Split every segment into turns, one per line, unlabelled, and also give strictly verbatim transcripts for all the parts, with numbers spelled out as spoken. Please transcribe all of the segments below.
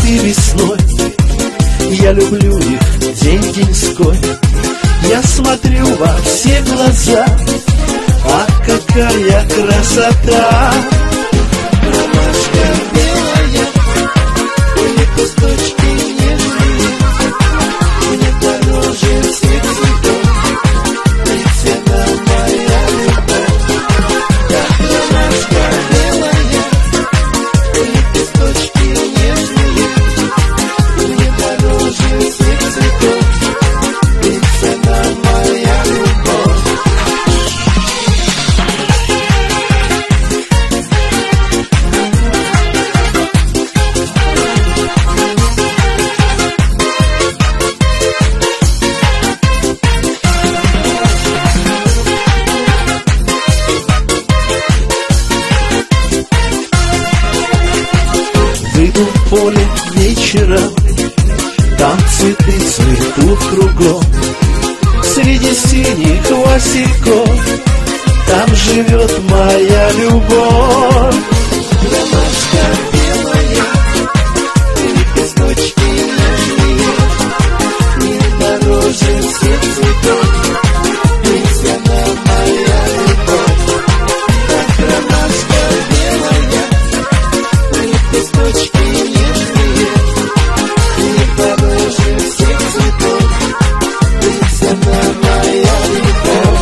цветы весной, я люблю их день-деньской. Я смотрю во все глаза, а какая красота! Ромашка белая, лепесточки нежные, мне дороже всех цветов, ведь она моя любовь. Как ромашка белая, лепесточки нежные, мне дороже всех цветов, ведь она моя любовь. Выйду в поле вечером, там цветы цветут кругом. Среди синих васильков там живет моя любовь. Ромашка белая, лепесточки нежные, мне дороже всех цветов, ведь она моя любовь. Как ромашка белая, лепесточки нежные, мне дороже всех цветов, ведь она моя любовь.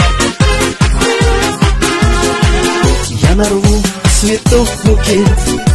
Я нарву цветов букет,